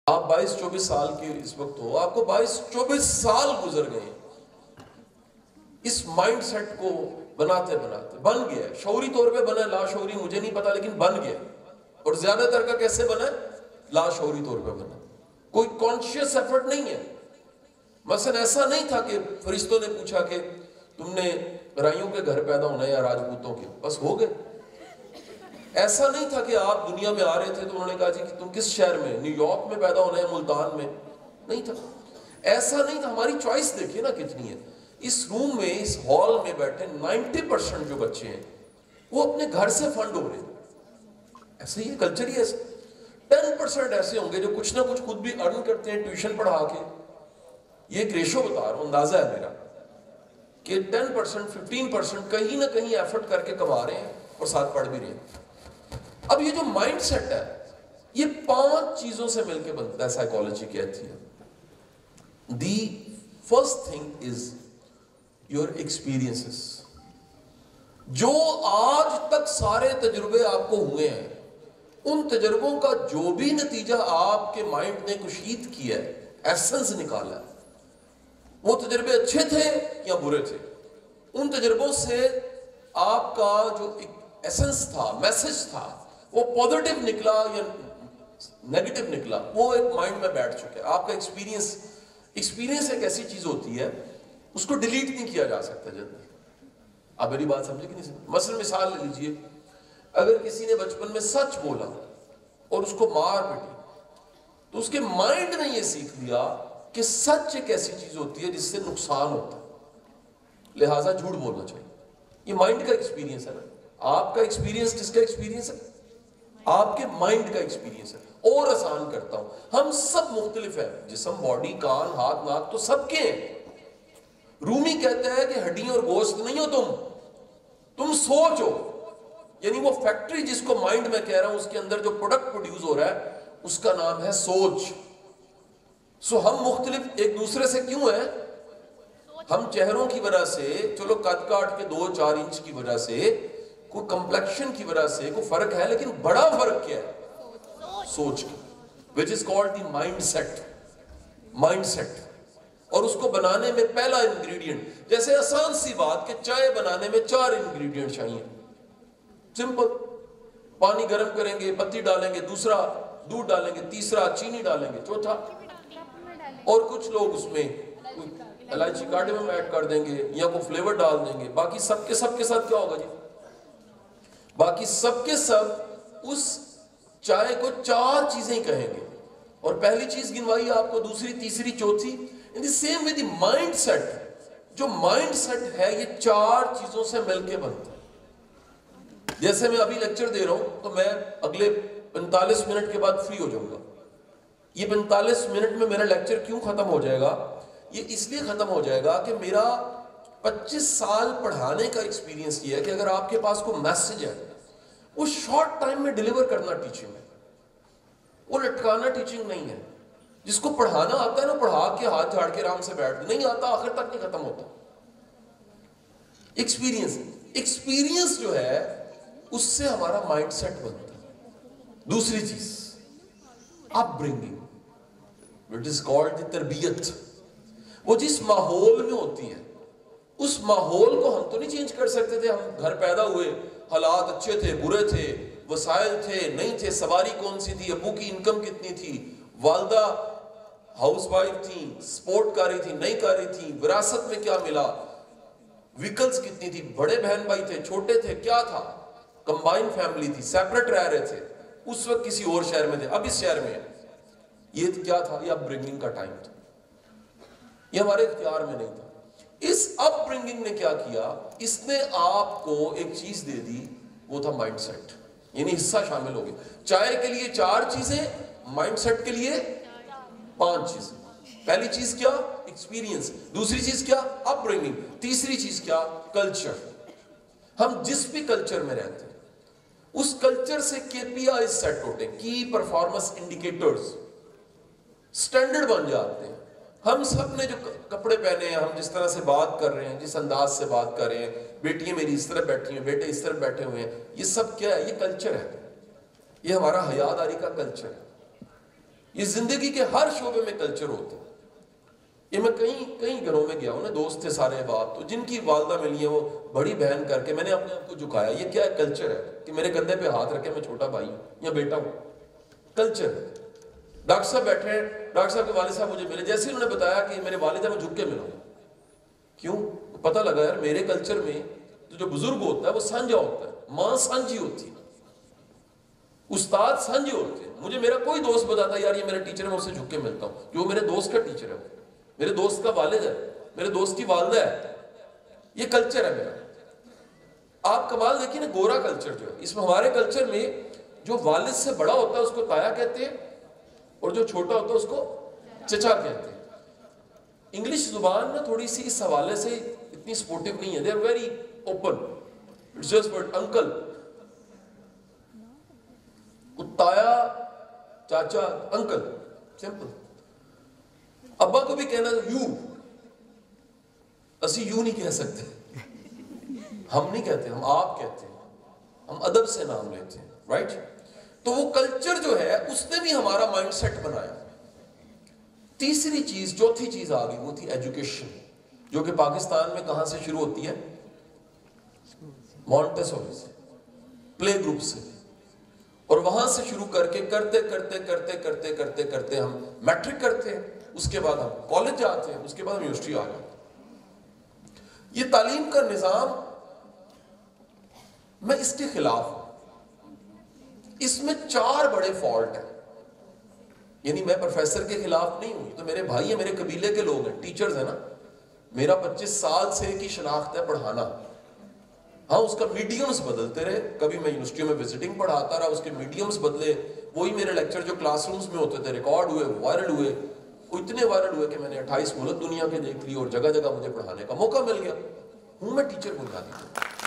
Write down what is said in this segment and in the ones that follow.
آپ 22-24 سال کے اس وقت ہو، آپ کو 22-24 سال گزر گئے اس مائنڈ سیٹ کو بناتے بناتے. بن گیا ہے، شعوری طور پہ بنا ہے، لا شعوری مجھے نہیں پتا، لیکن بن گیا. اور زیادہ تر کا کیسے بنا ہے؟ لا شعوری طور پہ بنا. کوئی کانشیس ایفرٹ نہیں ہے. مثلا ایسا نہیں تھا کہ فرشتوں نے پوچھا کہ تم نے رائیوں کے گھر پیدا ہونا ہے یا راجپوتوں کے، بس ہو گئے. ایسا نہیں تھا کہ آپ دنیا میں آ رہے تھے تو انہوں نے کہا جی کہ تم کس شہر میں، نیو یارک میں پیدا ہونا ہے، ملتان میں. نہیں تھا، ایسا نہیں تھا. ہماری چوائس دیکھیے نا کتنی ہے. اس روم میں، اس ہال میں بیٹھے 90% جو بچے ہیں وہ اپنے گھر سے فنڈ ہو رہے ہیں. ایسے ہی کلچر ہی ایسے. 10% ایسے ہوں گے جو کچھ نہ کچھ خود بھی ارن کرتے ہیں ٹیوشن پڑھا کے. یہ ایک ریشو بتا رہا ہوں، اندازہ ہے میرا کہ 10% 15% کہیں نہ کہیں ایفرٹ کر کے کما رہے ہیں اور ساتھ پڑھ بھی رہے ہیں. اب یہ جو مائنڈ سیٹ ہے یہ 5 چیزوں سے مل کے بنتا ہے. سائیکالوجی کہتی ہے the first thing is your experiences. جو آج تک سارے تجربے آپ کو ہوئے ہیں، ان تجربوں کا جو بھی نتیجہ آپ کے مائنڈ نے کشید کیا ہے، ایسنس نکالا ہے، وہ تجربے اچھے تھے یا برے تھے، ان تجربوں سے آپ کا جو ایسنس تھا، میسج تھا، وہ پازیٹیو نکلا یا نیگیٹو نکلا، وہ ایک مائنڈ میں بیٹھ چکا ہے. آپ کا ایکسپیرینس ایک ایسی چیز ہوتی ہے اس کو ڈیلیٹ نہیں کیا جا سکتا جلدی. آپ میری بات سمجھے کہ نہیں سمجھے؟ مثلا مثال لے لیجئے، اگر کسی نے بچپن میں سچ بولا اور اس کو مار پٹی تو اس کے مائنڈ نے یہ سیکھ لیا کہ سچ ایک ایسی چیز ہوتی ہے جس سے نقصان ہوتا ہے، لہٰذا جھوٹ بولنا چاہیے. یہ مائنڈ کا ایکسپیرینس ہے نا. آپ کا ایکسپیرینس کس کا ایکسپیرینس ہے؟ آپ کے مائنڈ کا ایکسپیرینس ہے. اور آسان کرتا ہوں، ہم سب مختلف ہیں، جسم، باڈی، کان، ہاتھ، ناک تو سب کے ہیں. رومی کہتا ہے کہ ہڈیاں اور گوشت نہیں ہو تم سوچ ہو. یعنی وہ فیکٹری جس کو مائنڈ میں کہہ رہا ہوں، اس کے اندر جو پروڈکٹ پروڈیوس ہو رہا ہے اس کا نام ہے سوچ. سو ہم مختلف ایک دوسرے سے کیوں ہیں؟ ہم چہروں کی وجہ سے، چلو قد کاٹ کے 2-4 انچ کی وجہ سے، کوئی کمپلیکشن کی وجہ سے کوئی فرق ہے، لیکن بڑا فرق کیا ہے؟ سوچ کی، which is called the mindset. اور اس کو بنانے میں پہلا انگریڈینٹ، جیسے آسان سی بات کہ چائے بنانے میں 4 انگریڈینٹ چاہیے. سمپل. پانی گرم کریں گے، پتی ڈالیں گے، دوسرا دودھ ڈالیں گے، تیسرا چینی ڈالیں گے، چوتھا، اور کچھ لوگ اس میں الائچی کارڈمم ایڈ کر دیں گے یا کوئی فلیور ڈال دیں گے. باقی سب کے ساتھ کیا ہوگا جی؟ باقی سب کے سب اس چائے کو 4 چیزیں ہی کہیں گے. اور پہلی چیز گنوائی آپ کو، دوسری، تیسری، چوتھی. In the same way the mindset. جو مائنڈ سیٹ ہے یہ 4 چیزوں سے مل کے بنتا ہے. جیسے میں ابھی لیکچر دے رہا ہوں تو میں اگلے 45 منٹ کے بعد فری ہو جاؤں گا. یہ 45 منٹ میں میرا لیکچر کیوں ختم ہو جائے گا؟ یہ اس لیے ختم ہو جائے گا کہ میرا 25 سال پڑھانے کا ایکسپیرینس یہ ہے کہ اگر آپ کے پاس کوئی میسج ہے، وہ شارٹ ٹائم میں ڈیلیور کرنا ٹیچنگ ہے، وہ لٹکانا ٹیچنگ نہیں ہے. جس کو پڑھانا آتا ہے نا، پڑھا کے ہاتھ جھاڑ کے آرام سے بیٹھ، نہیں آتا آخر تک نہیں ختم ہوتا. ایکسپیرینس جو ہے اس سے ہمارا مائنڈ سیٹ بنتا ہے. دوسری چیز upbringing, what is called the تربیت. وہ جس ماحول میں ہوتی ہے اس ماحول کو ہم تو نہیں چینج کر سکتے تھے. ہم گھر پیدا ہوئے، حالات اچھے تھے، برے تھے، وسائل تھے، نہیں تھے، سواری کون سی تھی، ابو کی انکم کتنی تھی، والدہ ہاؤس وائف تھی، سپورٹ کر رہی تھی، نہیں کر رہی تھی، وراثت میں کیا ملا، ویکلز کتنی تھی، بڑے بہن بھائی تھے، چھوٹے تھے، کیا تھا، کمبائن فیملی تھی، سیپریٹ رہ رہے تھے، اس وقت کسی اور شہر میں تھے، اب اس شہر میں ہے. یہ کیا تھا؟ یہ اپ برنگنگ کا ٹائم تھا. یہ ہمارے اختیار میں نہیں تھا. اس اپ برنگنگ نے کیا کیا؟ اس نے آپ کو ایک چیز دے دی، وہ تھا مائنڈ سیٹ. یعنی حصہ شامل ہو گیا. چائے کے لیے 4 چیزیں، مائنڈ سیٹ کے لیے 5 چیزیں. پہلی چیز کیا؟ ایکسپیرینس. دوسری چیز کیا؟ Upbringing. تیسری چیز کیا؟ کلچر. ہم جس بھی کلچر میں رہتے ہیں اس کلچر سے KPIs سیٹ ہوتے ہیں، کی پرفارمنس انڈیکیٹرز، سٹینڈرڈ بن جاتے ہیں. ہم سب نے جو کپڑے پہنے ہیں، ہم جس طرح سے بات کر رہے ہیں، جس انداز سے بات کر رہے ہیں، بیٹیاں میری اس طرح بیٹھی ہیں، بیٹے اس طرح بیٹھے ہوئے ہیں، یہ سب کیا ہے؟ یہ کلچر ہے. یہ ہمارا حیاداری کا کلچر ہے. یہ زندگی کے ہر شعبے میں کلچر ہوتا ہے. یہ میں کئی گھروں میں گیا ہوں نا, دوست تھے سارے باپ, تو جن کی والدہ ملی ہیں وہ بڑی بہن کر کے, میں نے اپنے آپ کو جھکایا. یہ کیا کلچر ہے کہ میرے کندھے پہ ہاتھ رکھے, میں چھوٹا بھائی ہوں یا بیٹا ہوں, کلچر. ڈاکٹر صاحب بیٹھے ہیں, ڈاکٹر صاحب کے والد صاحب مجھے ملے, جیسے انہوں نے بتایا کہ میرے والد ہیں, میں جھک کے ملا. کیوں؟ پتہ لگا یار میرے کلچر میں تو جو بزرگ ہوتا ہے وہ سانجا ہوتا ہے, ماں سانجی ہوتی ہے, استاد سانجے ہوتے ہیں. مجھے میرا کوئی دوست بتاتا یار یہ میرا ٹیچر ہے, میں اس سے جھک کے ملتا ہوں, جو میرے دوست کا ٹیچر ہے, میرے دوست کا والد ہے, میرے دوست کی والدہ ہے. یہ کلچر ہے میرا. آپ کمال دیکھیں نا, گورا کلچر جو ہے, اس میں ہمارے کلچر میں جو والد سے بڑا ہوتا ہے اس کو تایا کہتے ہیں, اور جو چھوٹا ہوتا ہے اس کو چچا کہتے ہیں. انگلش زبان نا تھوڑی سی اس حوالے سے اتنی سپورٹیو نہیں ہے. They are very open. It's just word uncle, تایا, چاچا, انکل, سمپل. ابا کو بھی کہنا یو, اسی یو نہیں کہہ سکتے, ہم نہیں کہتے, ہم آپ کہتے ہیں, ہم ادب سے نام لیتے ہیں, رائٹ. تو وہ کلچر جو ہے اس نے بھی ہمارا مائنڈ سیٹ بنایا. تیسری چیز, چوتھی چیز آ گئی, وہ تھی ایجوکیشن, جو کہ پاکستان میں کہاں سے شروع ہوتی ہے؟ مونٹیسوری سے, پلے گروپ سے, اور وہاں سے شروع کر کے کرتے کرتے کرتے کرتے کرتے کرتے ہم میٹرک کرتے ہیں, اس کے بعد ہم کالج جاتے ہیں, اس کے بعد ہم یونیورسٹی آ جاتے ہیں. یہ تعلیم کا نظام میں اس کے خلاف ہوں. اس میں 4 بڑے فالٹ ہیں. یعنی میں پروفیسر کے خلاف نہیں ہوں, تو میرے بھائی ہیں, میرے قبیلے کے لوگ ہیں, ٹیچرز ہیں نا. میرا 25 سال سے کی شناخت ہے پڑھانا. ہاں اس کا میڈیمز بدلتے رہے, کبھی میں یونیورسٹیوں میں وزٹنگ پڑھاتا رہا, اس کے میڈیمز بدلے, وہی میرے لیکچر جو کلاس رومز میں ہوتے تھے ریکارڈ ہوئے, وائرل ہوئے, وہ اتنے وائرل ہوئے کہ میں نے 28 ملک دنیا کے دیکھ لی, اور جگہ جگہ مجھے پڑھانے کا موقع مل گیا. ہوں میں ٹیچر بنیادی.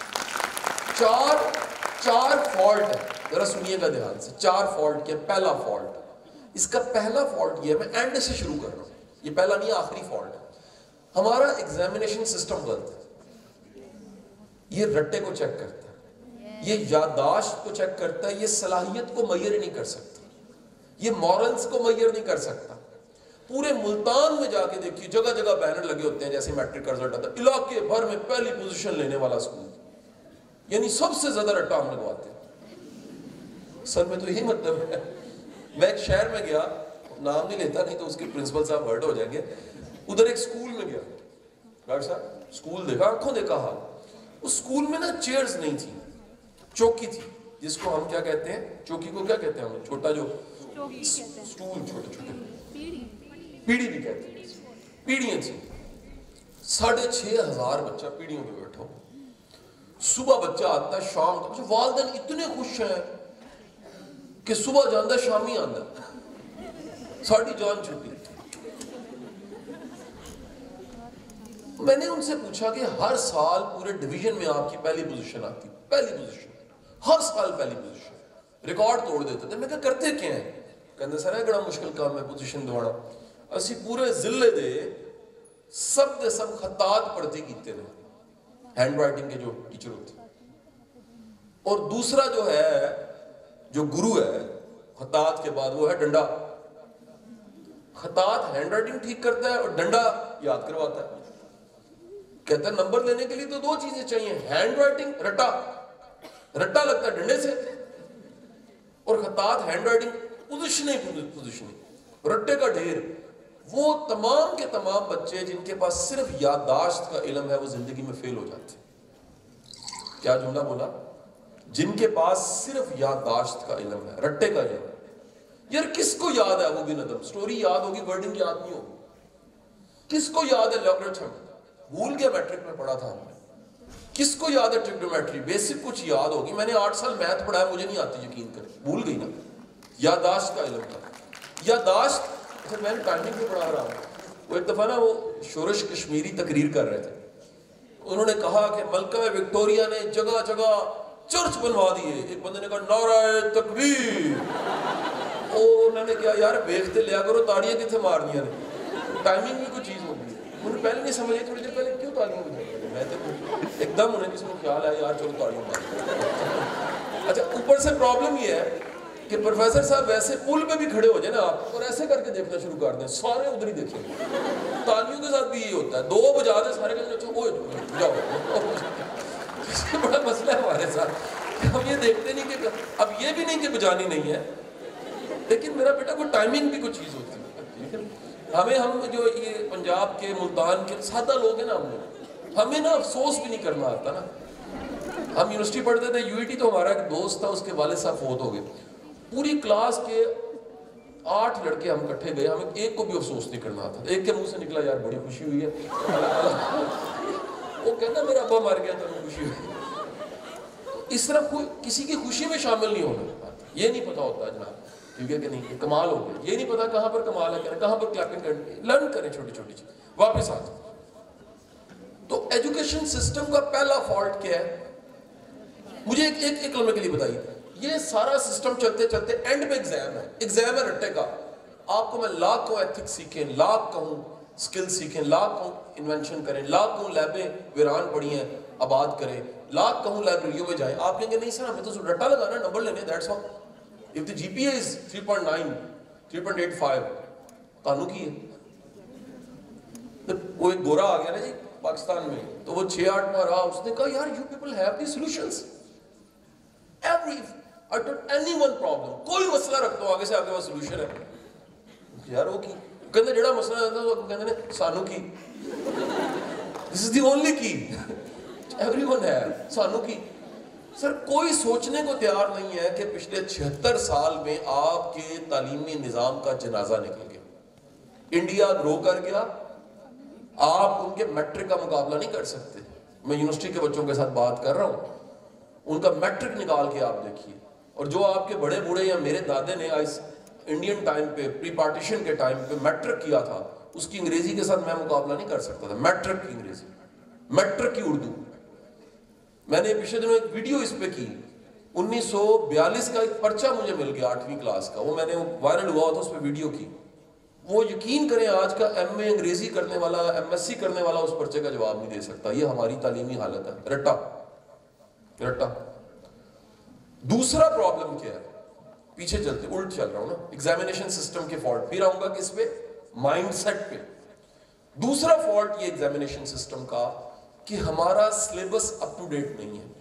4 فالٹ ہے, ذرا سنیے گا دھیان سے. 4 فالٹ کیا؟ پہلا فالٹ, اس کا پہلا فالٹ یہ ہے, میں اینڈ سے شروع کر رہا ہوں, یہ پہلا نہیں آخری فالٹ ہے. ہمارا ایگزامینیشن سسٹم غلط ہے. یہ رٹے کو چیک کرتا ہے, یہ یادداشت کو چیک کرتا ہے, یہ صلاحیت کو میئر نہیں کر سکتا, یہ مورلز کو میئر نہیں کر سکتا. پورے ملتان میں جا کے دیکھیے, جگہ جگہ بینر لگے ہوتے ہیں, جیسے میٹرک کا رزلٹ آتا ہے, علاقے بھر میں پہلی پوزیشن لینے والا اسکول, یعنی سب سے زیادہ رٹا ہم لگواتے ہیں. سر میں تو یہی مطلب ہے. میں ایک شہر میں گیا, نام نہیں لیتا نہیں تو اس کے پرنسپل صاحب ہرٹ ہو جائیں گے. ادھر ایک اسکول میں گیا, ڈاکٹر صاحب اسکول دیکھا, آنکھوں دیکھا حال. اس اسکول میں نا چیئرز نہیں تھی, چوکی تھی, جس کو ہم کیا کہتے ہیں, چوکی کو کیا کہتے ہیں ہم, چھوٹا جو اسٹول, چھوٹے چھوٹے, پیڑھی بھی کہتے ہیں, پیڑھیاں تھیں. 6,500 بچہ پیڑھیوں پہ بیٹھا. صبح بچہ آتا ہے, شام تک. والدین اتنے خوش ہیں کہ صبح جاندہ شامی آندہ, ساڑھی جان چھٹی. میں نے ان سے پوچھا کہ ہر سال پورے ڈویژن میں آپ کی پہلی پوزیشن آتی, پہلی پوزیشن, ہر سال پہلی پوزیشن, ریکارڈ توڑ دیتے تھے. میں کہا کرتے کیا ہیں؟ کہتے سر ہے بڑا مشکل کام ہے پوزیشن دوانا. اسی پورے ضلع دے سب دے سب خطات پڑھتی کیتے ہیں, ہینڈ رائٹنگ کے جو ٹیچر ہوتے. اور دوسرا جو ہے, جو گرو ہے خطات کے بعد, وہ ہے ڈنڈا. خطات ہینڈ رائٹنگ ٹھیک کرتا ہے اور ڈنڈا یاد کرواتا ہے. کہتا ہے نمبر لینے کے لیے تو 2 چیزیں چاہیے, ہینڈ رائٹنگ, رٹا. رٹا لگتا ہے ڈنڈے سے, اور خطات ہینڈ رائٹنگ پوزیشننگ, رٹے کا ڈھیر. وہ تمام کے تمام بچے جن کے پاس صرف یادداشت کا علم ہے, وہ زندگی میں فیل ہو جاتے. کیا جملہ بولا؟ جن کے پاس صرف یادداشت کا علم ہے, رٹے کا علم. یار کس کو یاد ہے وہ بھی ندم, سٹوری یاد ہوگی, ورڈنگ یاد نہیں ہوگی. کس کو یاد ہے لوگریتھم, بھول گیا, میٹرک میں پڑھا تھا ہم نے. کس کو یاد ہے ٹریگنومیٹری, بیسک کچھ یاد ہوگی. میں نے 8 سال میتھ پڑھا ہے, مجھے نہیں آتی, یقین کریں, بھول گئی نا. یادداشت کا علم تھا. یادداشت, اچھا میں نے ٹائمنگ بھی پڑھا رہا ہوں. وہ ایک دفعہ نا وہ شورش کشمیری تقریر کر رہے تھے. انہوں نے کہا کہ ملکہ وکٹوریا نے جگہ جگہ چرچ بنوا دیے. ایک بندے نے کہا نعرہ تکبیر. انہوں نے کہا یار بیختے لیا کرو, تاڑیاں کتنے مارنیاں نے, ٹائمنگ بھی کوئی چیز ہوگی. انہوں نے پہلے نہیں سمجھے, تھوڑی دیر پہلے کیوں تاڑیاں بجائی. میں تو ایک دم انہیں کسی کو خیال آیا یار چلو تاڑیاں مار. اچھا اوپر سے پرابلم یہ ہے کہ پروفیسر صاحب ویسے پل پہ بھی کھڑے ہو جائیں نا آپ اور ایسے کر کے دیکھنا شروع کر دیں, سارے ادھر ہی دیکھیں گے. تالیوں کے ساتھ بھی یہ ہوتا ہے, 2 بجا دیں سارے کہتے ہیں جاؤ. بڑا مسئلہ ہے ہمارے ساتھ, ہم یہ دیکھتے نہیں کہ اب یہ بھی نہیں کہ بجانی نہیں ہے, لیکن میرا بیٹا کوئی ٹائمنگ بھی کوئی چیز ہوتی ہے. ہم جو یہ پنجاب کے ملتان کے سادہ لوگ ہیں نا, ہمیں نا افسوس بھی نہیں کرنا آتا نا. ہم یونیورسٹی پڑھتے تھے, یو ای ٹی, تو ہمارا ایک دوست تھا, اس کے والد صاحب فوت ہو گئے. پوری کلاس کے 8 لڑکے ہم کٹھے گئے, ہمیں ایک کو بھی افسوس نہیں کرنا آتا. ایک کے منہ سے نکلا یار بڑی خوشی ہوئی ہے, وہ کہنا میرا ابا مر گیا تھا, خوشی ہوئی. اس طرح کوئی کسی کی خوشی میں شامل نہیں ہونا, یہ نہیں پتا ہوتا جناب, ٹھیک ہے کہ نہیں, یہ کمال ہو گیا. یہ نہیں پتا کہاں پر کمال ہے, کہاں پر کلیپنگ کرنی. لرن کریں چھوٹی چھوٹی چیز. واپس آ جائیں. تو ایجوکیشن سسٹم کا پہلا فالٹ کیا ہے, مجھے ایک لمحے کے لیے بتائیے. یہ سارا سسٹم چلتے چلتے اینڈ پہ ایگزام ہے, ایگزام ہے رٹے کا. آپ کو میں لاکھ کہوں ایتھکس سیکھیں, لاکھ کہوں سکل سیکھیں, لاکھ کہوں انوینشن کریں, لاکھ کہوں لیبیں ویران پڑی ہیں آباد کریں, لاکھ کہوں لائبریریوں میں جائیں. آپ کہیں گے نہیں سر ہمیں تو رٹا لگانا, نمبر لینے, that's all. If the GPA is 3.9, 3.85, تانوں کی ہے. وہ ایک گورا آ گیا نا جی پاکستان میں, تو وہ 6-8 میں رہا, اس نے کہا یار you people have the solutions. I don't anyone problem. کوئی مسئلہ رکھ دو آگے سے آپ کے پاس سولوشن ہے. یار وہ کی کہتے جڑا مسئلہ ہے وہ کہتے ہیں سانوں کی. This is the only key. Everyone has سانوں کی. سر کوئی سوچنے کو تیار نہیں ہے کہ پچھلے 76 سال میں آپ کے تعلیمی نظام کا جنازہ نکل گیا. انڈیا گرو کر گیا, آپ ان کے میٹرک کا مقابلہ نہیں کر سکتے. میں یونیورسٹی کے بچوں کے ساتھ بات کر رہا ہوں, ان کا میٹرک نکال کے آپ دیکھیے, اور جو آپ کے بڑے بوڑھے یا میرے دادے نے اس انڈین ٹائم پہ پری پارٹیشن کے ٹائم پہ میٹرک کیا تھا, اس کی انگریزی کے ساتھ میں مقابلہ نہیں کر سکتا تھا. میٹرک کی انگریزی, میٹرک کی اردو. میں نے پچھلے دنوں ایک ویڈیو اس پہ کی, 1942 کا ایک پرچہ مجھے مل گیا 8ویں کلاس کا, وہ میں نے وائرل ہوا تھا, اس پہ ویڈیو کی. وہ یقین کریں آج کا ایم اے انگریزی کرنے والا, ایم ایس سی کرنے والا اس پرچے کا جواب نہیں دے سکتا. یہ ہماری تعلیمی حالت ہے, رٹا رٹا. دوسرا پرابلم کیا ہے, پیچھے چلتے الٹ چل رہا ہوں نا, ایگزامینیشن سسٹم کے فالٹ. پھر آؤں گا کس پہ, مائنڈ سیٹ پہ. دوسرا فالٹ یہ ایگزامینیشن سسٹم کا کہ ہمارا سلیبس اپ ٹو ڈیٹ نہیں ہے.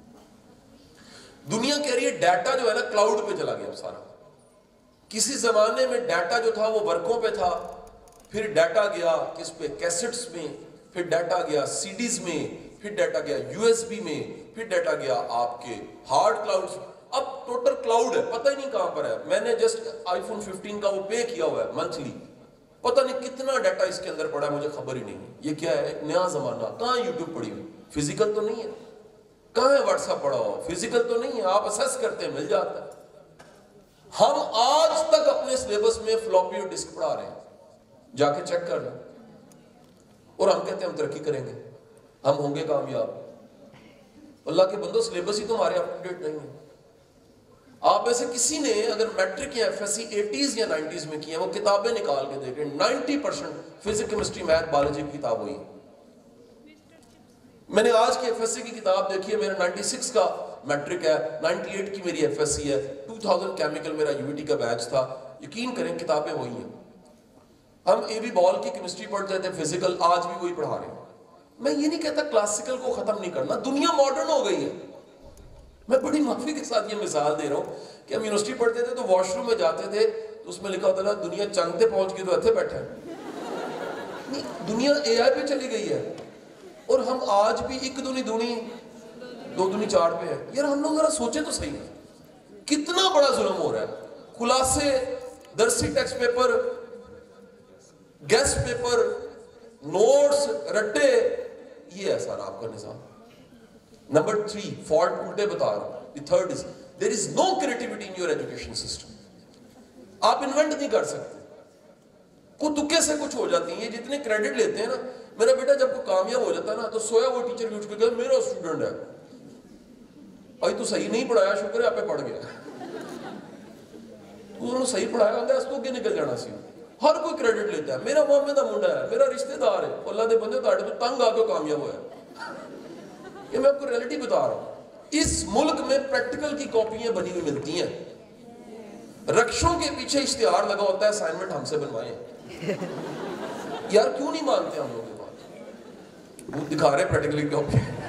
دنیا کہہ رہی ہے ڈیٹا جو ہے نا کلاؤڈ پہ چلا گیا سارا. کسی زمانے میں ڈیٹا جو تھا وہ ورکوں پہ تھا, پھر ڈیٹا گیا کس پہ, کیسٹس میں, پھر ڈیٹا گیا سی ڈیز میں, پھر ڈیٹا گیا یو ایس بی میں, پھر ڈیٹا گیا آپ کے ہارڈ کلاؤڈ. اب ٹوٹل کلاؤڈ ہے, پتہ ہی نہیں کہاں پر ہے. میں نے جسٹ آئی فون 15 کا وہ پے کیا ہوا ہے منتھلی, پتہ نہیں کتنا ڈیٹا اس کے اندر پڑا ہے, مجھے خبر ہی نہیں. یہ کیا ہے, ایک نیا زمانہ. کہاں یوٹیوب پڑی ہوئی, فزیکل تو نہیں ہے. کہاں ہے واٹس ایپ پڑا ہو, فزیکل تو نہیں ہے. آپ اسیس کرتے ہیں مل جاتا ہے. ہم آج تک اپنے سلیبس میں فلوپی اور ڈسک پڑھا رہے ہیں, جا کے چیک کر لیں. اور ہم کہتے ہیں ہم ترقی کریں گے, ہم ہوں گے کامیاب. اللہ کے بندو سلیبس ہی تمہارے اپ ٹو ڈیٹ نہیں ہے. آپ میں سے کسی نے اگر میٹرک یا ایف ایس سی 80s یا 90s میں کی ہے, وہ کتابیں نکال کے دیکھیں, 90% فزکس, کیمسٹری, میتھ, بایولوجی کی کتاب ہوئی. میں نے آج کی ایف ایس سی کی کتاب دیکھی ہے, میرا 96 کا میٹرک ہے, 98 کی میری ایف ایس سی ہے, 2000 کیمیکل میرا یو ٹی کا بیچ تھا. یقین کریں کتابیں وہی ہیں. ہم اے بی بال کی کیمسٹری پڑھتے تھے, فزیکل آج بھی وہی پڑھا رہے ہیں. میں یہ نہیں کہتا کلاسیکل کو ختم نہیں کرنا, دنیا ماڈرن ہو گئی ہے. میں بڑی معافی کے ساتھ یہ مثال دے رہا ہوں کہ ہم یونیورسٹی پڑھتے تھے تو واش روم میں جاتے تھے تو اس میں لکھا ہوتا تھا دنیا چاند پہ پہنچ گئی تو ایتھے بیٹھے ہیں. دنیا اے آئی پہ چلی گئی ہے, اور ہم آج بھی 1 دونی دونی 2 دونی 4 پہ ہے. یار ہم لوگ ذرا سوچیں تو صحیح, کتنا بڑا ظلم ہو رہا ہے. خلاصے, درسی text paper, guest paper, notes, رٹے, یہ ہے سارا آپ کا نظام. نمبر 3 فالٹ الٹے بتا رہا ہوں. The third is there is no creativity in your education system. آپ انوینٹ نہیں کر سکتے, کوئی تکے سے کچھ ہو جاتی ہیں. یہ جتنے کریڈٹ لیتے ہیں نا, میرا بیٹا جب کوئی کامیاب ہو جاتا ہے نا تو سویا وہ ٹیچر بھی اٹھ کے کہتا میرا اسٹوڈنٹ ہے, بھائی تو صحیح نہیں پڑھایا, شکر ہے آپ پہ پڑھ گیا, تو انہوں نے صحیح پڑھایا ہوتا ہے اس تو کیا نکل جانا سی. ہر کوئی کریڈٹ لیتا ہے, میرا محمد دا منڈا ہے, میرا رشتہ دار ہے. اللہ دے بندے تاڑے تو تنگ آ کے کامیاب ہوا ہے. یہ میں آپ کو ریئلٹی بتا رہا ہوں. اس ملک میں پریکٹیکل کی کاپیاں بنی ہوئی ملتی ہیں, रक्षों के पीछे इश्तिहार लगा होता है असाइनमेंट हमसे बनवाएं। यार क्यों नहीं मानते हम लोग ये बात? वो दिखा रहे प्रैक्टिकली क्यों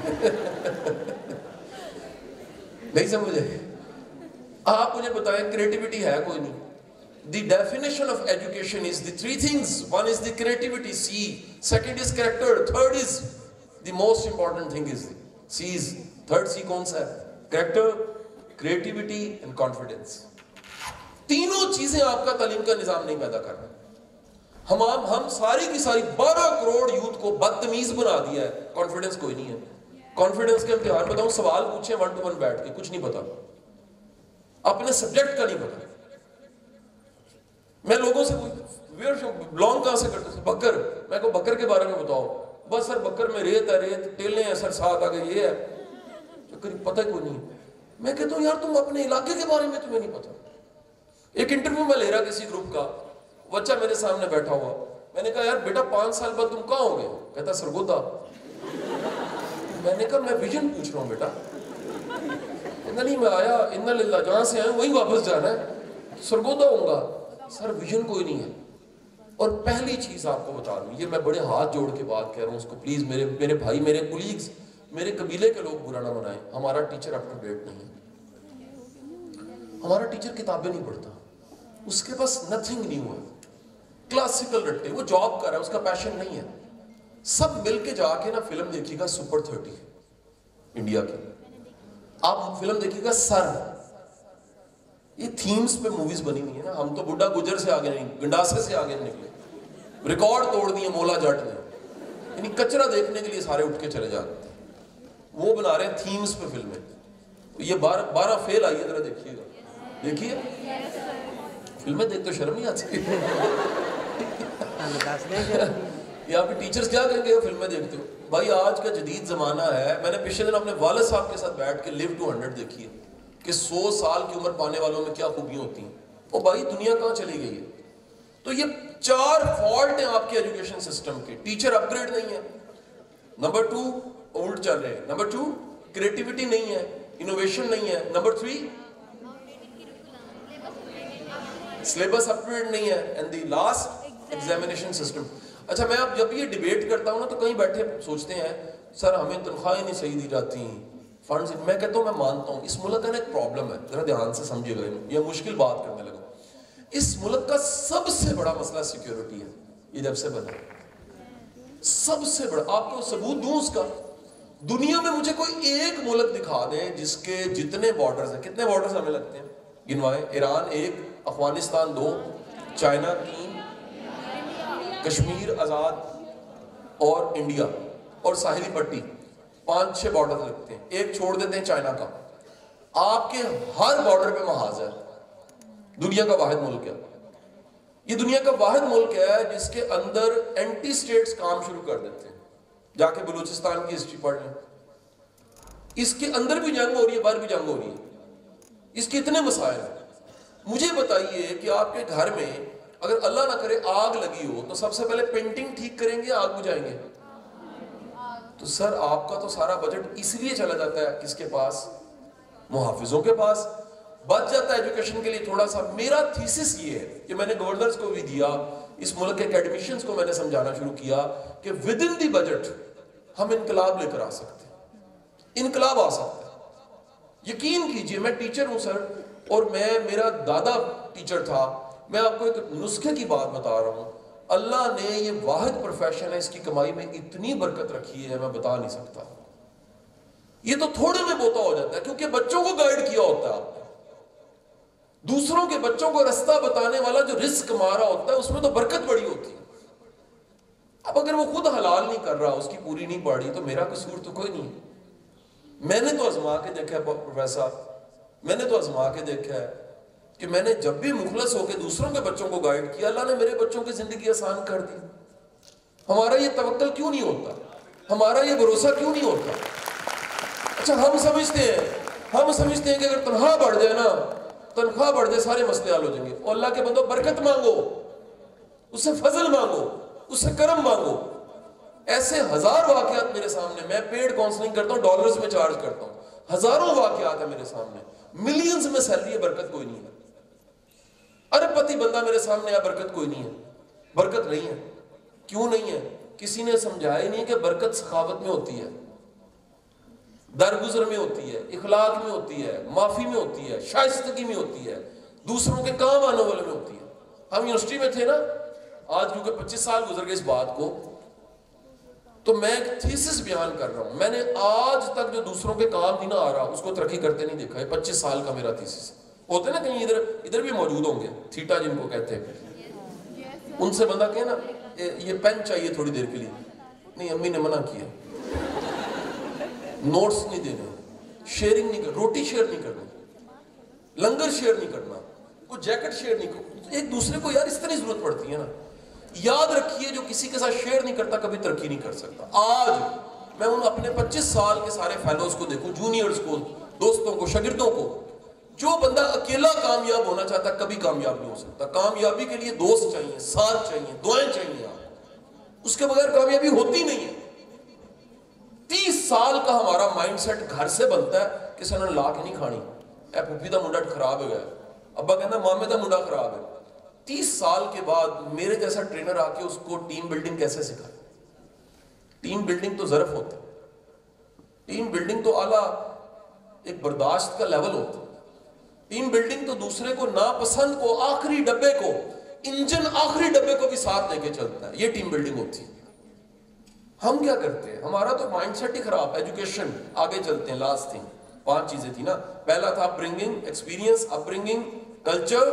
नहीं समझे? आप मुझे बताएं क्रिएटिविटी है कोई नहीं? The definition of education is the three things. One is the creativity, C. Second is character. Third is the most important thing is the C is third C कौन सा है? Character, creativity and confidence. तीनों चीजें आपका तालीम का निजाम नहीं पैदा कर रहा। हम सारी की सारी 12 करोड़ यूथ को बदतमीज बना दिया है। कॉन्फिडेंस कोई नहीं है। कॉन्फिडेंस के इम्तिहान बताऊं, सवाल पूछे 1 to 1 बैठ के, कुछ नहीं पता, अपने सब्जेक्ट का नहीं पता। मैं लोगों से बिलोंग कहां से करते थे? बकर। मैं को बकर के बारे में बताओ। बस सर बकर में रेत है, रेत टेले हैं सर, साथ आ गए, ये है, चक्कर पता ही कोई नहीं। मैं कहता हूँ यार तुम अपने इलाके के बारे में तुम्हें नहीं पता। एक इंटरव्यू में ले रहा किसी ग्रुप का, बच्चा मेरे सामने बैठा हुआ, मैंने कहा यार बेटा 5 साल बाद तुम कहाँ होगे? कहता सरगोदा। मैंने कहा मैं विजन पूछ रहा हूँ बेटा। कहता नहीं मैं आया इन्ना लिल्लाह जहाँ से आया वहीं वापस जाना है, सरगोदा होऊंगा। सर विजन कोई नहीं है। और पहली चीज आपको बता रहा हूँ, ये मैं बड़े हाथ जोड़ के बात कह रहा हूँ, उसको प्लीज मेरे भाई, मेरे कुलीग्स, मेरे कबीले के लोग बुरा ना बनाएं, हमारा टीचर अप टू डेट नहीं है। हमारा टीचर किताबें नहीं पढ़ता, उसके पास नथिंग न्यू है, क्लासिकल रट्टे, वो जॉब कर रहा है, उसका पैशन नहीं है। सब मिलके जाके ना फिल्म देखिएगा सुपर 30 इंडिया की, आप फिल्म देखिएगा सर, ये थीम्स पे मूवीज बनी हुई है ना। हम तो बुड्ढा गुजर से आगे नहीं, गंडासे से आगे नहीं निकले, रिकॉर्ड तोड़ दिए मौला जट ने। यानी कचरा देखने के लिए सारे उठ के चले जाते थे। वो बना रहे हैं थीम्स पे फिल्में। ये 12 फेल आई है, जरा देखिएगा, देखिए फिल्में देख तो शर्म नहीं आती। यहाँ पे टीचर्स क्या कहेंगे फिल्में देखते हो? भाई आज का जदीद जमाना है। मैंने पिछले दिन अपने वालिद साहब के साथ बैठ के लिव टू 100 देखी है कि 100 साल की उम्र पाने वालों में क्या खूबियां होती हैं। ओ भाई दुनिया कहाँ चली गई है? तो ये 4 फॉल्ट हैं आपके एजुकेशन सिस्टम के। टीचर अपग्रेड नहीं है, नंबर 2 ओल्ड चल रहे हैं, नंबर 2 क्रिएटिविटी नहीं है, इनोवेशन नहीं है, नंबर 3 सिलेबस अपग्रेड नहीं है, and the last examination system. अच्छा मैं अब जब ये डिबेट करता हूँ ना तो कहीं बैठे सोचते हैं सर हमें तनख्वाहें नहीं सही दी जाती, फंड्स। मैं कहता हूँ मैं मानता हूँ इस मुल्क का ना एक प्रॉब्लम है, जरा ध्यान से समझिएगा, ये मुश्किल बात करने लगा। इस मुल्क का सबसे बड़ा मसला सिक्योरिटी है, ये जब से बना सबसे बड़ा। आपको सबूत दूं उसका, दुनिया में मुझे कोई एक मुल्क दिखा दे जिसके जितने बॉर्डर्स हैं, कितने बॉर्डर्स हमें लगते हैं गिनवाए? ईरान 1, अफगानिस्तान 2, चाइना 3, कश्मीर आजाद और इंडिया और साहिली पट्टी 5-6 बॉर्डर लगते हैं। एक छोड़ देते हैं चाइना का, आपके हर बॉर्डर पे महाज है। दुनिया का वाहिद मुल्क है ये, दुनिया का वाहिद मुल्क है जिसके अंदर एंटी स्टेट्स काम शुरू कर देते हैं। जाके बलूचिस्तान की हिस्ट्री पढ़ लें, इसके अंदर भी जंग हो रही है, बाहर भी जंग हो रही है, इसके इतने मसाइल हैं। मुझे बताइए कि आपके घर में अगर अल्लाह ना करे आग लगी हो तो सबसे पहले पेंटिंग ठीक करेंगे, आग बुझाएंगे? तो सर आपका तो सारा बजट इसलिए चला जाता है किसके पास? मुहाफिजों के पास। बच जाता है एजुकेशन के लिए थोड़ा सा। मेरा थीसिस ये है कि मैंने गवर्नर्स को भी दिया, इस मुल्क के एकेडमिशियंस को मैंने समझाना शुरू किया कि विद इन दी बजट हम इनकलाब लेकर आ सकते हैं, इनकलाब आ सकता है। यकीन कीजिए मैं टीचर हूं सर, और मेरा दादा टीचर था। मैं आपको एक नुस्खे की बात बता रहा हूं। अल्लाह ने ये वाहिद प्रोफेशन है, इसकी कमाई में इतनी बरकत रखी है मैं बता नहीं सकता। ये तो थोड़े में बोता हो जाता है क्योंकि बच्चों को गाइड किया होता है आपने। दूसरों के बच्चों को रास्ता बताने वाला जो रिस्क मारा होता है उसमें तो बरकत बड़ी होती है। अब अगर वो खुद हलाल नहीं कर रहा, उसकी पूरी नहीं पड़ी, तो मेरा कसूर तो कोई नहीं है। मैंने तो आजमा के देखा है प्रोफेसर, मैंने तो आजमा के देखा है कि मैंने जब भी मुखलस होकर दूसरों के बच्चों को गाइड किया, अल्लाह ने मेरे बच्चों की जिंदगी आसान कर दी। हमारा ये तवक्कल क्यों नहीं होता? हमारा ये भरोसा क्यों नहीं होता? अच्छा हम समझते हैं कि अगर तनख्वाह बढ़ जाए ना, तनख्वाह बढ़ जाए सारे मसले हल हो जाएंगे। और अल्लाह के बंदो बरकत मांगो, उससे फजल मांगो, उससे करम मांगो। ऐसे 1000 वाकयात मेरे सामने, मैं पेड काउंसलिंग करता हूँ, डॉलर्स में चार्ज करता हूँ, हजारों वाकयात है मेरे सामने, मिलियंस में सैलरी है, बरकत कोई नहीं है। ارے پتی بندہ میرے سامنے آیا، برکت کوئی نہیں ہے، برکت نہیں ہے. کیوں نہیں ہے؟ کسی نے سمجھایا ہی نہیں کہ برکت سخاوت میں ہوتی ہے، درگزر میں ہوتی ہے، اخلاق میں ہوتی ہے، معافی میں ہوتی ہے، شائستگی میں ہوتی ہے، دوسروں کے کام آنے والے میں ہوتی ہے. ہم یونیورسٹی میں تھے نا، آج کیونکہ 25 سال گزر گئے اس بات کو، تو میں ایک تھیسس بیان کر رہا ہوں. میں نے آج تک جو دوسروں کے کام نہیں نہ آ رہا اس کو ترقی کرتے نہیں دیکھا ہے. 25 سال کا میرا تھیسس ہوتے نا، کہیں ادھر بھی موجود ہوں گے، تھیٹا جن کو کہتے ہیں، ان سے بندہ کہے نا یہ پین چاہیے تھوڑی دیر کے لیے، نہیں امی نے منع کیا، نوٹس نہیں دینے، شیئرنگ نہیں کرنا، روٹی شیئر نہیں کرنا، لنگر شیئر نہیں کرنا، کوئی جیکٹ شیئر نہیں کرنا. ایک دوسرے کو یار اس طرح ضرورت پڑتی ہے نا. یاد رکھیے جو کسی کے ساتھ شیئر نہیں کرتا کبھی ترقی نہیں کر سکتا. آج میں ان اپنے 25 سال کے سارے فیلوز کو دیکھوں، جونیئرز کو، دوستوں کو، شاگردوں کو، جو بندہ اکیلا کامیاب ہونا چاہتا کبھی کامیاب نہیں ہو سکتا. کامیابی کے لیے دوست چاہیے، ساتھ چاہیے، دعائیں چاہیے. آپ اس کے بغیر کامیابی ہوتی نہیں ہے. 30 سال کا ہمارا مائنڈ سیٹ گھر سے بنتا ہے کہ سنن لا کے نہیں کھانی، اے پھپھی دا منڈا خراب ہو گیا، ابا کہنا مامے دا منڈا خراب ہے. 30 سال کے بعد میرے جیسا ٹرینر آ کے اس کو ٹیم بلڈنگ کیسے سکھائے؟ ٹیم بلڈنگ تو ظرف ہوتا ہے، ٹیم بلڈنگ تو اعلیٰ ایک برداشت کا لیول ہوتا ہے. ٹیم بلڈنگ تو دوسرے کو ناپسند کو، آخری ڈبے کو، انجن آخری ڈبے کو بھی ساتھ لے کے چلتا ہے. یہ ٹیم بلڈنگ ہوتی ہے. ہم کیا کرتے ہیں؟ ہمارا تو مائنڈ سیٹ ہی خراب. ایجوکیشن، آگے چلتے ہیں. لاسٹ تھنگ، 5 چیزیں تھی نا. پہلا تھا upbringing, experience, upbringing, culture,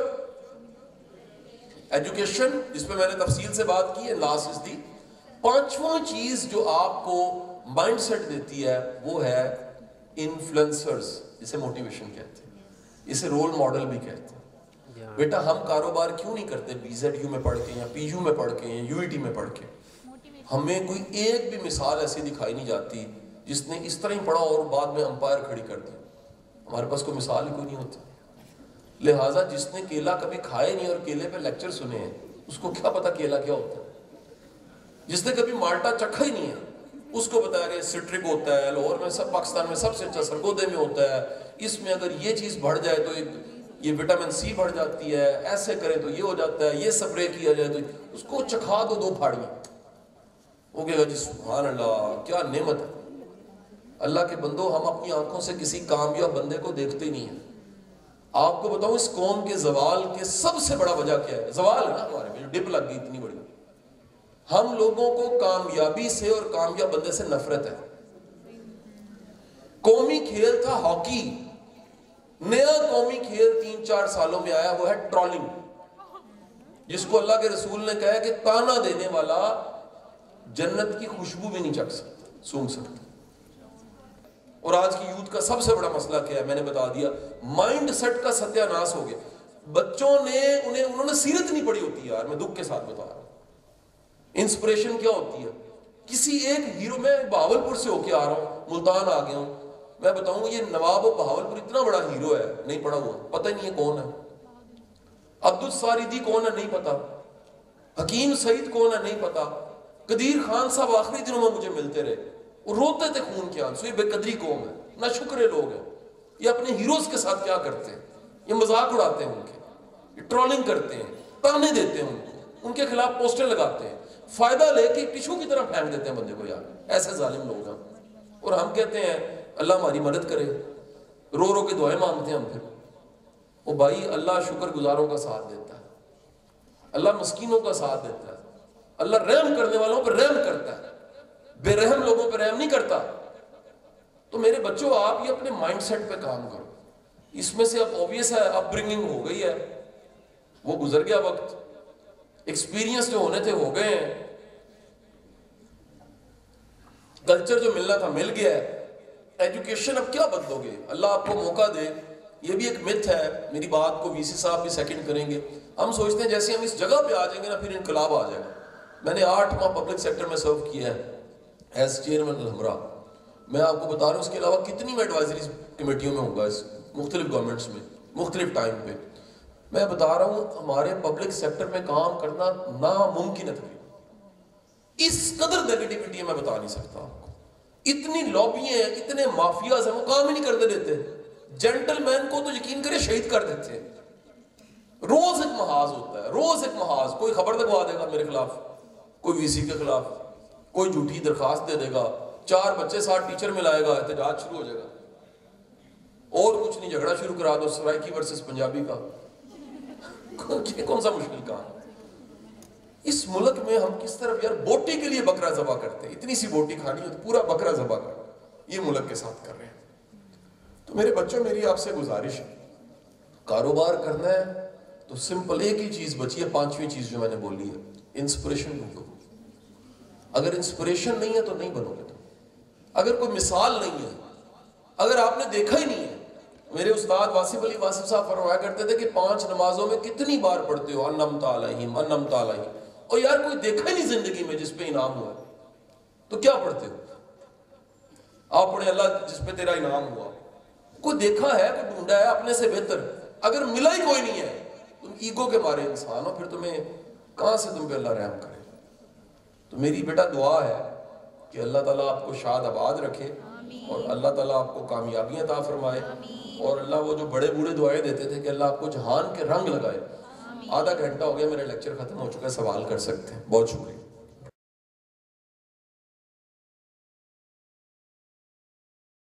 education, جس پہ میں نے تفصیل سے بات کی ہے. لاسٹ از دی 5واں چیز جو آپ کو مائنڈ سیٹ دیتی ہے وہ ہے انفلوئنسرز، جسے موٹیویشن کہتے ہیں، اسے رول ماڈل بھی کہتے ہیں. بیٹا ہم کاروبار کیوں نہیں کرتے BZU میں پڑھ کے یا PU میں پڑھ کے یا UET میں پڑھ کے؟ ہمیں کوئی ایک بھی مثال ایسی دکھائی نہیں جاتی جس نے اس طرح ہی پڑھا اور بعد میں امپائر کھڑی کر دی. ہمارے پاس کوئی مثال ہی کوئی نہیں ہوتی. لہٰذا جس نے کیلا کبھی کھائے نہیں اور کیلے پہ لیکچر سنے ہیں اس کو کیا پتا کیلا کیا ہوتا ہے. جس نے کبھی مالٹا چکھا ہی نہیں ہے اس کو بتایا کہ سٹرک ہوتا ہے، لاہور میں سب، پاکستان میں سب سے اچھا سرگودے میں ہوتا ہے، اس میں اگر یہ چیز بڑھ جائے تو یہ وٹامن C بڑھ جاتی ہے، ایسے کریں تو یہ ہو جاتا ہے، یہ سپرے کیا جائے تو اس کو چکھا دو 2 پھاڑیاں، وہ کہے گا جی سبحان اللہ کیا نعمت ہے. اللہ کے بندو، ہم اپنی آنکھوں سے کسی کامیاب بندے کو دیکھتے ہی نہیں ہیں. آپ کو بتاؤں اس قوم کے زوال کے سب سے بڑا وجہ کیا ہے؟ زوال ہے نا ہمارے میں، جو ڈپ لگ گئی اتنی بڑی. ہم لوگوں کو کامیابی سے اور کامیاب بندے سے نفرت ہے. قومی کھیل تھا ہاکی، نیا قومی کھیل 3-4 سالوں میں آیا، وہ ہے ٹرالنگ، جس کو اللہ کے رسول نے کہا کہ تانا دینے والا جنت کی خوشبو بھی نہیں چکھ سکتا، سونگ سکتا. اور آج کی یوتھ کا سب سے بڑا مسئلہ کیا ہے؟ میں نے بتا دیا، مائنڈ سیٹ کا ستیہ ناش ہو گیا. بچوں نے انہوں نے سیرت نہیں پڑھی ہوتی. یار میں دکھ کے ساتھ بتا رہا ہوں. انسپریشن کیا ہوتی ہے؟ کسی ایک ہیرو، میں بہاولپور سے ہو کے آ رہا ہوں، ملتان آ گیا ہوں، میں بتاؤں گا یہ نواب بہاولپور اتنا بڑا ہیرو ہے، نہیں پڑھا ہوا، پتہ ہی نہیں ہے کون ہے. عبدالساریدی کون ہے نہیں پتا، حکیم سعید کون ہے نہیں پتا. قدیر خان صاحب آخری دنوں میں مجھے ملتے رہے، وہ روتے تھے خون کے آنسو. یہ بے قدری قوم ہے، نہ شکرے لوگ ہیں. یہ اپنے ہیروز کے ساتھ کیا کرتے ہیں؟ یہ مذاق اڑاتے ہیں ان کے، یہ ٹرولنگ کرتے ہیں، تانے دیتے ہیں ان کو، ان کے خلاف پوسٹر لگاتے ہیں، فائدہ لے کے ٹشو کی طرح پھینک دیتے ہیں بندے کو. یار ایسے ظالم لوگ ہیں. اور ہم کہتے ہیں اللہ ہماری مدد کرے، رو رو کے دعائیں مانگتے ہیں ہم. پھر وہ بھائی اللہ شکر گزاروں کا ساتھ دیتا ہے، اللہ مسکینوں کا ساتھ دیتا ہے، اللہ رحم کرنے والوں پر رحم کرتا ہے، بے رحم لوگوں پر رحم نہیں کرتا. تو میرے بچوں آپ یہ اپنے مائنڈ سیٹ پہ کام کرو. اس میں سے اب اوبیس ہے اپ برنگنگ ہو گئی ہے، وہ گزر گیا وقت، ایکسپیرینس جو ہونے تھے ہو گئے ہیں، کلچر جو ملنا تھا مل گیا ہے. ایجوکیشن اب کیا بدلو گے؟ اللہ آپ کو موقع دے. یہ بھی ایک متھ ہے، میری بات کو VC صاحب بھی سیکنڈ کریں گے. ہم سوچتے ہیں جیسے ہم اس جگہ پہ آ جائیں گے نا پھر انقلاب آ جائے گا. میں نے 8 ماہ پبلک سیکٹر میں سرو کیا ہے ایز چیئرمین الحمرا. میں آپ کو بتا رہا ہوں اس کے علاوہ کتنی میں ایڈوائزری کمیٹیوں میں ہوں گا، اس مختلف گورنمنٹس میں مختلف ٹائم پہ. میں بتا رہا ہوں ہمارے پبلک سیکٹر میں کام کرنا ناممکن ہے تقریباً. اس قدر نیگیٹیوٹی ہے میں بتا نہیں سکتا آپ کو. اتنی لابیاں ہیں، اتنے مافیاز ہیں، وہ کام ہی نہیں کرنے دیتے. جینٹل مین کو تو یقین کرے شہید کر دیتے ہیں. روز ایک محاذ ہوتا ہے، روز ایک محاذ. کوئی خبر لگوا دے گا میرے خلاف، کوئی وی سی کے خلاف، کوئی جھوٹی درخواست دے دے گا، 4 بچے ساتھ ٹیچر ملائے گا، احتجاج شروع ہو جائے گا. اور کچھ نہیں، جھگڑا شروع کرا دو سرائکی ورسز پنجابی کا. کون سا مشکل کام ہے؟ اس ملک میں ہم کس طرف یار بوٹی کے لیے بکرا ذبح کرتے ہیں، اتنی سی بوٹی کھانی ہے تو پورا بکرا ذبح کر، یہ ملک کے ساتھ کر رہے ہیں. تو میرے بچوں، میری آپ سے گزارش ہے، کاروبار کرنا ہے تو سمپل ایک ہی چیز بچی ہے، 5ویں چیز جو میں نے بولی ہے، انسپریشن ڈھونڈو. اگر انسپریشن نہیں ہے تو نہیں بنو گے تم. اگر کوئی مثال نہیں ہے، اگر آپ نے دیکھا ہی نہیں ہے. میرے استاد واصف علی واصف صاحب فرمایا کرتے تھے کہ 5 نمازوں میں کتنی بار پڑھتے ہو انعمت علیہم انعمت علیہم، اور یار کوئی دیکھا ہی نہیں زندگی میں جس پہ انعام ہوا تو کیا پڑھتے ہو؟ آپ پڑھیں اللہ جس پہ تیرا انعام ہوا. کوئی دیکھا ہے، کوئی ڈھونڈا ہے اپنے سے بہتر؟ اگر ملا ہی کوئی نہیں ہے، تم ایگو کے مارے انسان ہو، پھر تمہیں کہاں سے تم پہ اللہ رحم کرے. تو میری بیٹا دعا ہے کہ اللہ تعالیٰ آپ کو شاد آباد رکھے، اور اللہ تعالیٰ آپ کو کامیابیاں عطا فرمائے. اور اللہ وہ جو بڑے بوڑھے دعائیں دیتے تھے کہ اللہ آپ کو جہان کے رنگ لگائے. آدھا گھنٹہ ہو گیا، میرا لیکچر ختم ہو چکا ہے، سوال کر سکتے ہیں. بہت شکریہ.